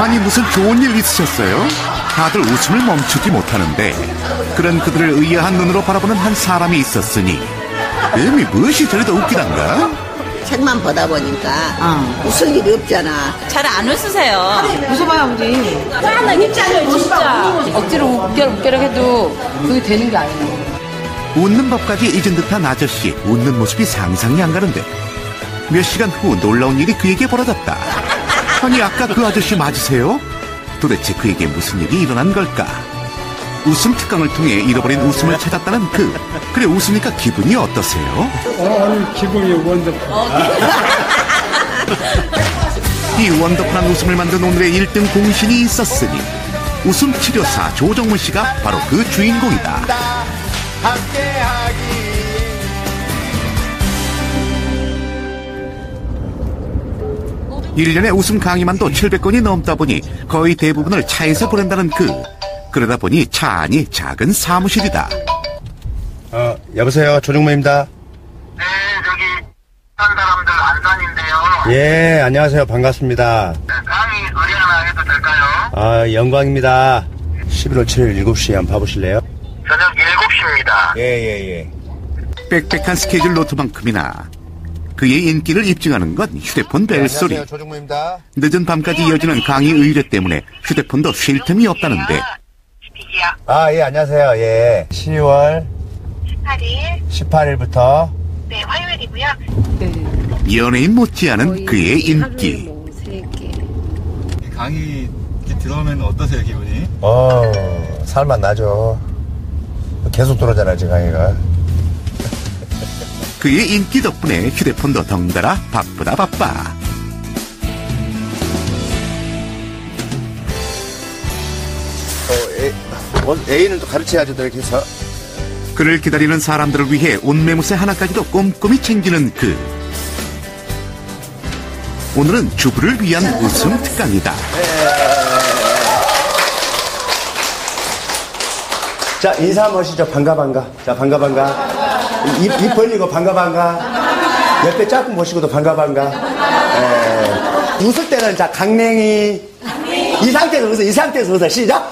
아니 무슨 좋은 일 있으셨어요? 다들 웃음을 멈추지 못하는데 그런 그들을 의아한 눈으로 바라보는 한 사람이 있었으니 음이 무엇이 저리 더 웃기단가? 책만 보다 보니까 웃을 일이 없잖아. 잘 안 웃으세요. 웃어봐요, 아버지. 짠하게 짠해요, 진짜. 억지로 웃겨라 해도 그게 되는 게 아니에요. 웃는 법까지 잊은 듯한 아저씨. 웃는 모습이 상상이 안 가는데 몇 시간 후 놀라운 일이 그에게 벌어졌다. 아니 아까 그 아저씨 맞으세요? 도대체 그에게 무슨 일이 일어난 걸까? 웃음 특강을 통해 잃어버린 웃음을 찾았다는 그래 웃으니까 기분이 어떠세요? 오늘 기분이 원더풀. 이 원더풀한 웃음을 만든 오늘의 1등 공신이 있었으니 웃음 치료사 조정문 씨가 바로 그 주인공이다. 1년에 웃음 강의만도 700건이 넘다 보니 거의 대부분을 차에서 보낸다는 그러다 보니 차 안이 작은 사무실이다. 여보세요, 조정모입니다. 네, 저기 산 사람들 안산인데요. 예, 안녕하세요. 반갑습니다. 네, 강의 의뢰 하나 해도 될까요? 영광입니다. 11월 7일 7시에 한번 봐보실래요? 저녁 7시입니다. 예. 빽빽한 스케줄 노트만큼이나 그의 인기를 입증하는 건 휴대폰 벨소리. 안녕하세요, 조정모입니다. 늦은 밤까지 이어지는 강의 의뢰 때문에 휴대폰도 쉴 틈이 없다는데. 예, 안녕하세요. 예. 10월 18일부터. 네, 화요일이고요. 연예인 못지않은 그의 인기. 강의 들어오면 어떠세요, 기분이? 살만 나죠. 계속 들어오잖아요, 지금 강의가. 그의 인기 덕분에 휴대폰도 덩달아 바쁘다 바빠. A는 또 가르쳐야죠, 이렇게 해서. 그를 기다리는 사람들을 위해 옷매무새 하나까지도 꼼꼼히 챙기는 오늘은 주부를 위한 웃음 특강이다. 자, 인사 한번 하시죠. 반가. 자, 반가. 입 벌리고 반가. 옆에 짝꿍 보시고도 반가. 웃을 때는 자, 강냉이. 이 상태에서 웃어. 시작.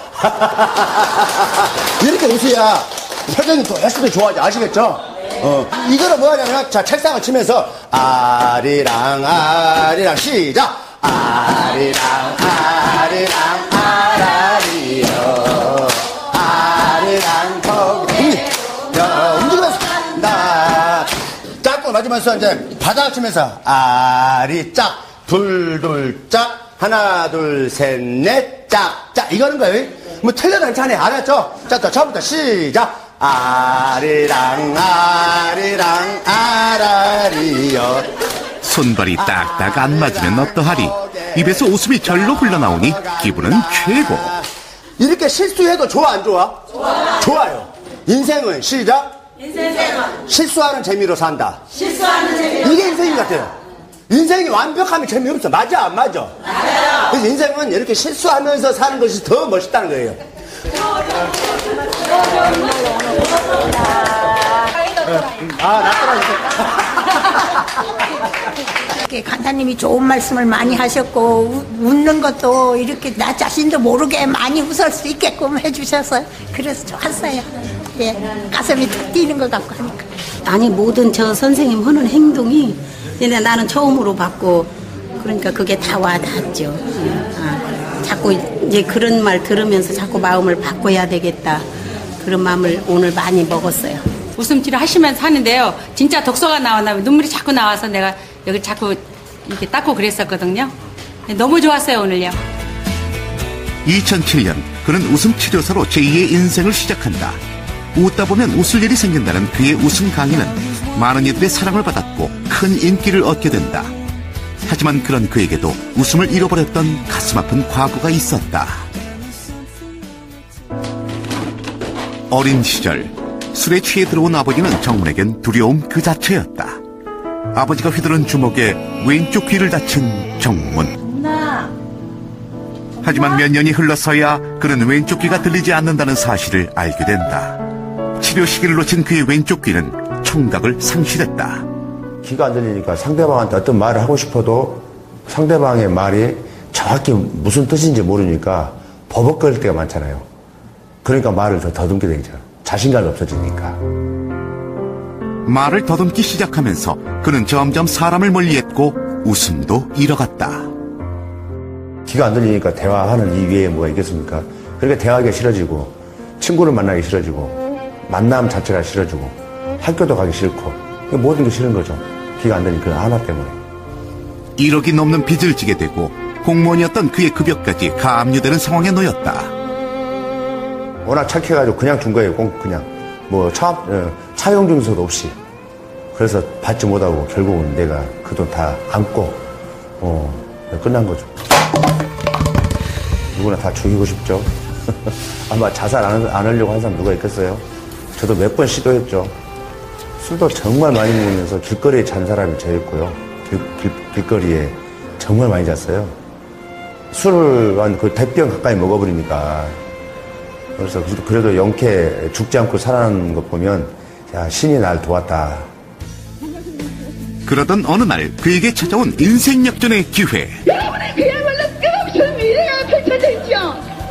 이렇게 웃어야 표정이 또 했을 때 좋아하지. 아시겠죠? 이거는 뭐 하냐면, 자, 책상을 치면서, 아리랑, 시작! 아리랑, 아라리요. 아리랑, 거기, 움직이면서, 짝꿍 맞으면서 이제 바닥을 치면서, 아리, 짝, 둘, 짝, 하나, 둘, 셋, 넷, 짝, 이거는 거예요. 뭐 틀려도 괜찮네. 알았죠? 자, 또 처음부터 시작! 아리랑 아라리요. 손발이 딱딱 안 맞으면 어떠하리. 입에서 웃음이 절로 흘러나오니 기분은 최고. 이렇게 실수해도 좋아 안 좋아? 좋아요. 인생은 시작. 실수하는 재미로 산다. 이게 인생인 것 같아요. 인생이 완벽하면 재미없어. 맞아 안 맞아? 맞아요. 그래서 인생은 이렇게 실수하면서 사는 것이 더 멋있다는 거예요. 이렇게 간사님이 좋은 말씀을 많이 하셨고 웃는 것도 이렇게 나 자신도 모르게 많이 웃을 수 있게끔 해주셔서 그래서 좋았어요. 예, 가슴이 툭 뛰는 것 같고 하니까. 아니 모든 저 선생님 하는 행동이 근데 나는 처음으로 봤고 그러니까 그게 다 와닿았죠. 자꾸 이제 그런 말 들으면서 자꾸 마음을 바꿔야 되겠다. 그런 마음을 오늘 많이 먹었어요. 웃음치료 하시면서 하는데요. 진짜 독소가 나왔나 눈물이 자꾸 나와서 내가 여기 자꾸 이렇게 닦고 그랬었거든요. 너무 좋았어요, 오늘요. 2007년 그는 웃음 치료사로 제2의 인생을 시작한다. 웃다 보면 웃을 일이 생긴다는 그의 웃음 강의는 많은 이들의 사랑을 받았고 큰 인기를 얻게 된다. 하지만 그런 그에게도 웃음을 잃어버렸던 가슴 아픈 과거가 있었다. 어린 시절 술에 취해 들어온 아버지는 정문에겐 두려움 그 자체였다. 아버지가 휘두른 주먹에 왼쪽 귀를 다친 정문. 하지만 몇 년이 흘러서야 그는 왼쪽 귀가 들리지 않는다는 사실을 알게 된다. 치료 시기를 놓친 그의 왼쪽 귀는 청각을 상실했다. 귀가 안 들리니까 상대방한테 어떤 말을 하고 싶어도 상대방의 말이 정확히 무슨 뜻인지 모르니까 버벅거릴 때가 많잖아요. 그러니까 말을 더 더듬게 되죠. 자신감이 없어지니까. 말을 더듬기 시작하면서 그는 점점 사람을 멀리했고 웃음도 잃어갔다. 귀가 안 들리니까 대화하는 이 위에 뭐가 있겠습니까? 그러니까 대화하기가 싫어지고 친구를 만나기 싫어지고 만남 자체가 싫어지고 학교도 가기 싫고 모든 게 싫은 거죠. 귀가 안 들리는 그 하나 때문에. 1억이 넘는 빚을 지게 되고 공무원이었던 그의 급여까지 가압류되는 상황에 놓였다. 워낙 착해가지고 그냥 준 거예요. 그냥 뭐 차용증서도 없이. 그래서 받지 못하고 결국은 내가 그 돈 다 안고 끝난 거죠. 누구나 다 죽이고 싶죠. 아마 자살 안 하려고 한 사람 누가 있겠어요? 저도 몇 번 시도했죠. 술도 정말 많이 먹으면서 길거리에 잔 사람이 저였고요. 길거리에 정말 많이 잤어요. 술을 한 그 대병 가까이 먹어버리니까. 그래서 그래도 영케 죽지 않고 살아나는 거 보면 야, 신이 날 도왔다. 그러던 어느 날 그에게 찾아온 인생 역전의 기회. 여러분의 그야말로 끝없는 미래가 펼쳐져 있죠.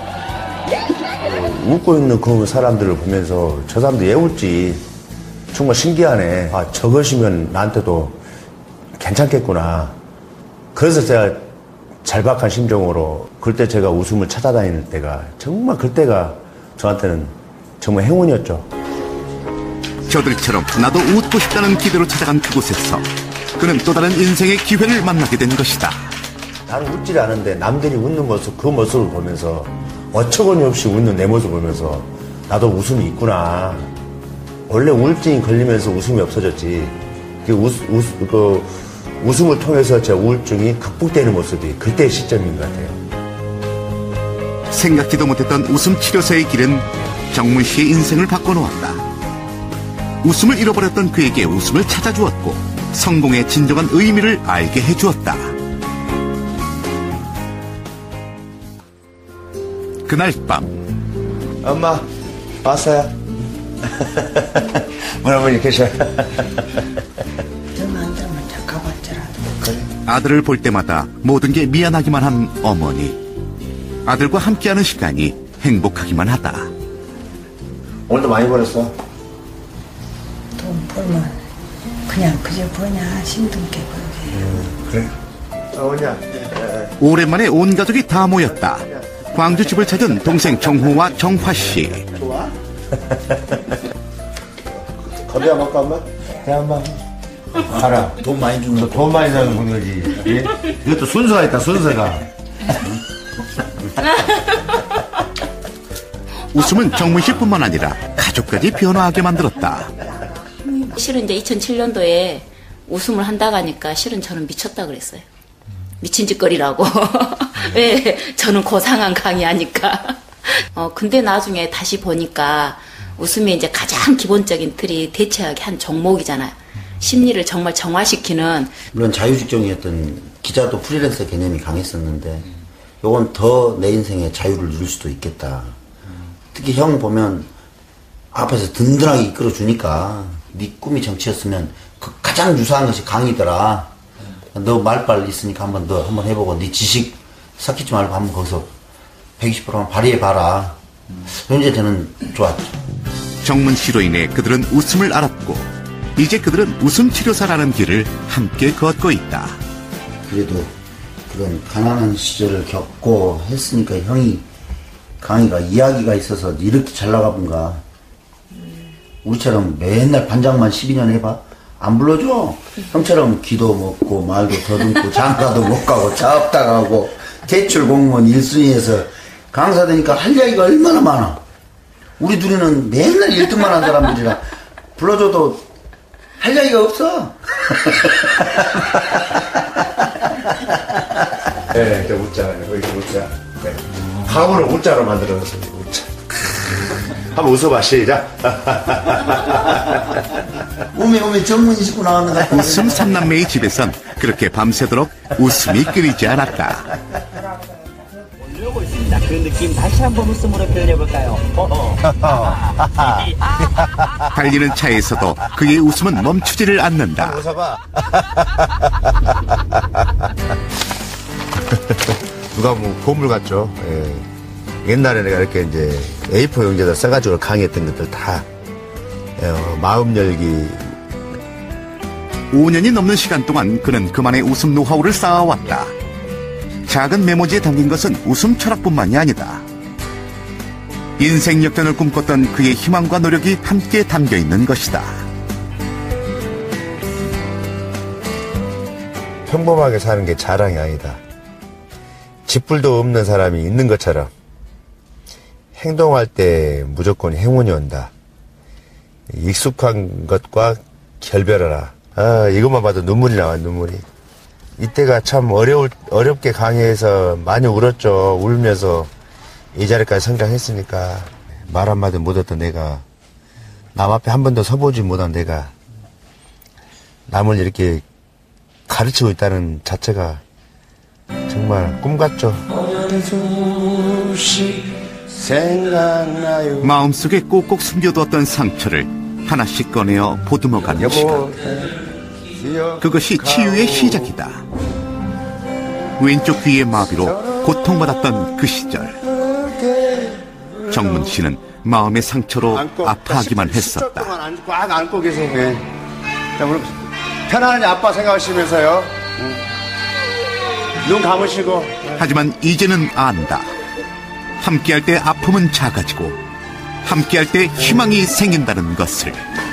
웃고 있는 그 사람들을 보면서 저 사람도 예울지 정말 신기하네. 아, 저것이면 나한테도 괜찮겠구나. 그래서 제가 절박한 심정으로 그때 제가 웃음을 찾아다니는 때가 정말 그때가 저한테는 정말 행운이었죠. 저들처럼 나도 웃고 싶다는 기대로 찾아간 그곳에서 그는 또 다른 인생의 기회를 만나게 된 것이다. 나는 웃질 않은데 남들이 웃는 모습, 그 모습을 보면서 어처구니 없이 웃는 내 모습을 보면서 나도 웃음이 있구나. 원래 우울증이 걸리면서 웃음이 없어졌지. 그 웃음을 통해서 제 우울증이 극복되는 모습이 그때의 시점인 것 같아요. 생각지도 못했던 웃음 치료사의 길은 정문 씨의 인생을 바꿔놓았다. 웃음을 잃어버렸던 그에게 웃음을 찾아주었고 성공의 진정한 의미를 알게 해주었다. 그날 밤 엄마 왔어요. 할아버지 계셔. 아들을 볼 때마다 모든 게 미안하기만 한 어머니. 아들과 함께하는 시간이 행복하기만 하다. 오늘도 많이 벌었어? 돈 벌면 그냥 그저 버냐 힘들게 벌게. 그래. 어머니야. 오랜만에 온 가족이 다 모였다. 광주집을 찾은 동생 정호와 정화씨. 좋아? 커피 안 먹고 엄마? 네 엄마. 알아. 돈 많이 주는 거. 돈 많이 주는 분이지. 예? 이것도 순서가 있다, 순서가. 웃음은 정문 씨뿐만 아니라 가족까지 변화하게 만들었다. 실은 이제 2007년도에 웃음을 한다고 하니까 실은 저는 미쳤다 그랬어요. 미친 짓거리라고. 왜? 저는 고상한 강의하니까. 근데 나중에 다시 보니까 웃음이 이제 가장 기본적인 틀이 대체하게 한 종목이잖아요. 심리를 정말 정화시키는. 물론 자유직종이었던 기자도 프리랜서 개념이 강했었는데 요건 더 내 인생의 자유를 누릴 수도 있겠다. 특히 형 보면 앞에서 든든하게 이끌어주니까 네 꿈이 정치였으면 그 가장 유사한 것이 강의더라. 너 말빨 있으니까 한번 해보고 네 지식 삭히지 말고 한번 거기서 120%만 발휘해봐라. 현재 저는 좋았죠. 정문 씨로 인해 그들은 웃음을 알았고 이제 그들은 웃음 치료사라는 길을 함께 걷고 있다. 그래도 그런 가난한 시절을 겪고 했으니까 형이 강의가 이야기가 있어서 이렇게 잘 나가본가. 우리처럼 맨날 반장만 12년 해봐. 안 불러줘. 형처럼 귀도 먹고 말도 더듬고 장가도 못 가고 자업당하고 대출 공무원 1순위에서 강사 되니까 할 이야기가 얼마나 많아. 우리 둘이는 맨날 1등만 한 사람들이라 불러줘도 할 이야기가 없어. 네, 이제 웃자. 이렇게 웃자. 네. 가구를 웃자로 만들어놨어요. 웃자. 한번 웃어봐, 시작. 오메 전문이 싣고 나왔는데. 웃음 삼남매의 집에선 그렇게 밤새도록 웃음이 끊이지 않았다. 올려고 있습니다. 그 느낌 다시 한번 웃음으로 표현해볼까요? 달리는 차에서도 그의 웃음은 멈추지를 않는다. 웃어봐. 누가 보면 보물 같죠. 예. 옛날에 내가 이렇게 이제 A4 용지에다 써가지고 강의했던 것들 다 마음 열기. 5년이 넘는 시간 동안 그는 그만의 웃음 노하우를 쌓아왔다. 작은 메모지에 담긴 것은 웃음 철학뿐만이 아니다. 인생 역전을 꿈꿨던 그의 희망과 노력이 함께 담겨 있는 것이다. 평범하게 사는 게 자랑이 아니다. 쥐뿔도 없는 사람이 있는 것처럼 행동할 때 무조건 행운이 온다. 익숙한 것과 결별하라. 이것만 봐도 눈물이 나와, 눈물이. 이때가 참 어렵게 강의해서 많이 울었죠. 울면서 이 자리까지 성장했으니까. 말 한마디 못했던 내가, 남 앞에 한 번도 서보지 못한 내가 남을 이렇게 가르치고 있다는 자체가 정말 꿈 같죠. 생각나요. 마음속에 꼭꼭 숨겨두었던 상처를 하나씩 꺼내어 보듬어가는 시간. 그것이 치유의 시작이다. 왼쪽 귀의 마비로 고통받았던 그 시절, 정문 씨는 마음의 상처로 아파하기만 했었다. 꽉 안고 계세요. 네. 자, 우리 편안하게 아빠 생각하시면서요. 눈 감으시고. 하지만 이제는 안다. 함께할 때 아픔은 작아지고 함께할 때 희망이 생긴다는 것을.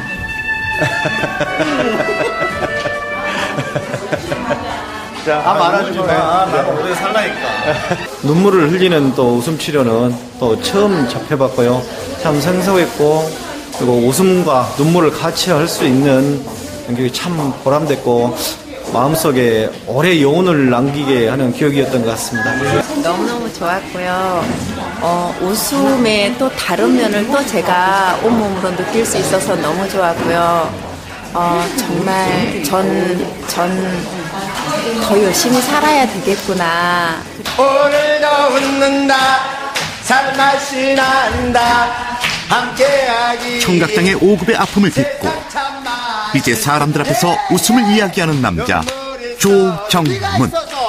자, 안아주고. 나도 오래 살라니까. 눈물을 흘리는 또 웃음 치료는 또 처음 접해봤고요. 참 생소했고, 그리고 웃음과 눈물을 같이 할 수 있는 게 참 보람됐고, 마음속에 오래 여운을 남기게 하는 기억이었던 것 같습니다. 너무너무 좋았고요. 웃음의 또 다른 면을 또 제가 온몸으로 느낄 수 있어서 너무 좋았고요. 정말 전 더 열심히 살아야 되겠구나. 오늘도 웃는다, 살맛이 난다, 함께하기. 청각장애 5급의 아픔을 딛고 이제 사람들 앞에서 웃음을 이야기하는 남자 조정문.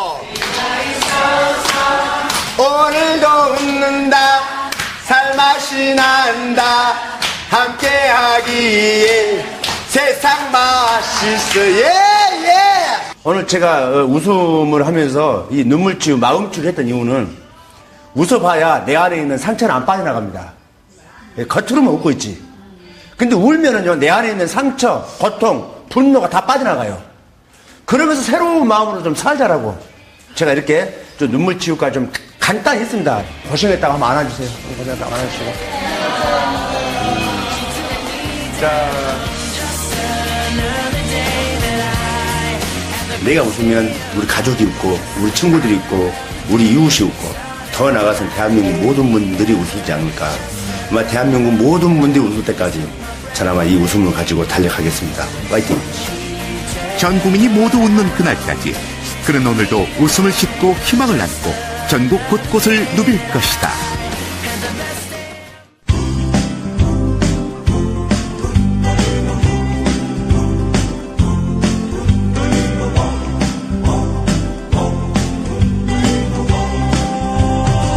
오늘도 웃는다, 살맛이 난다, 함께하기에 세상 맛있어. 오늘 제가 웃음을 하면서 이 눈물치유, 마음치유를 했던 이유는 웃어봐야 내 안에 있는 상처는 안 빠져나갑니다. 겉으로만 웃고 있지. 근데 울면은요, 내 안에 있는 상처, 고통, 분노가 다 빠져나가요. 그러면서 새로운 마음으로 좀 살자라고 제가 이렇게 좀 눈물치유까지 좀 간단히 했습니다. 고생했다고 한번 안아주세요. 고생했다고 안아주시고. 자. 내가 웃으면 우리 가족이 웃고, 우리 친구들이 웃고, 우리 이웃이 웃고, 더 나아가서는 대한민국 모든 분들이 웃지 않을까. 아마 대한민국 모든 분들이 웃을 때까지 저는 아마 이 웃음을 가지고 달려가겠습니다. 파이팅! 전 국민이 모두 웃는 그날까지 그는 오늘도 웃음을 싣고 희망을 안고 전국 곳곳을 누빌 것이다.